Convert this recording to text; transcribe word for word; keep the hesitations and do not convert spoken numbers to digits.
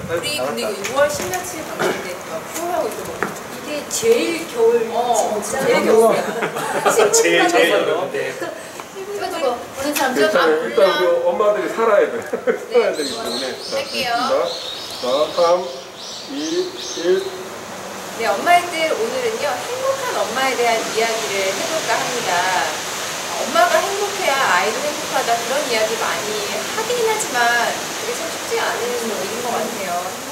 우리 근데 이거 유월 십몇일 방송인데 프로하고 있고 이게 제일 겨울 어, 진짜 제일 겨울이야. 제일 제일 어려운데. 그래가지고 어느 사람 좀 괜찮아요. 일단 우리 엄마들이 살아야 돼. 살아야 되기 때문에. 할게요. 자, 삼, 이, 일. 네, 엄마들 오늘은요 행복한 엄마에 대한 이야기를 해볼까 합니다. 엄마가 행복해야 아이도 행복하다 그런 이야기 많이 하긴 하지만 그게 참 쉽지 않은 일인 것 같아요.